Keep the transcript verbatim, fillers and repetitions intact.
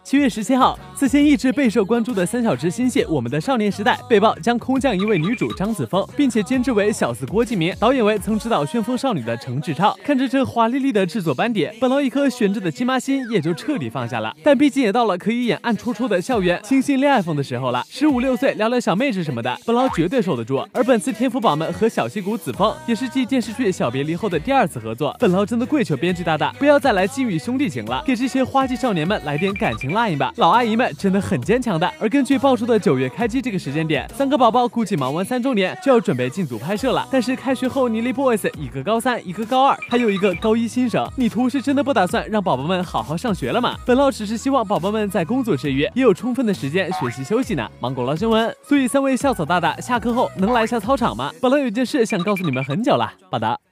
七月十七号，此前一直备受关注的三小只新戏《我们的少年时代》被曝将空降一位女主张子枫，并且监制为小司郭敬明，导演为曾执导《旋风少女》的程志超。看着这华丽丽的制作班底，本来一颗悬着的鸡妈心也就彻底放下了。但毕竟也到了可以演暗戳戳的校园清新恋爱风的时候了，十五六岁聊聊小妹纸什么的，本捞绝对受得住。而本次天府宝们和小戏骨子枫也是继电视剧《小别离》后的第二次合作，本捞真的跪求编剧大大不要再来金宇兄弟情了，给这些花季少年们来点感情烙印吧。老阿姨们真的很坚强的。而根据爆出的九月开机这个时间点，三个宝宝估计忙完三周年就要准备进组拍摄了。但是开学后，妮丽 boys 一个高三，一个高二，还有一个高一新生，你图是真的不打算让宝宝们好好上学了吗？本捞只是希望宝宝们在工作之余也有充分的时间学习休息呢。芒果捞新闻，所以三位校草大大下课后能来下操场吗？本捞有件事想告诉你们很久了，报道。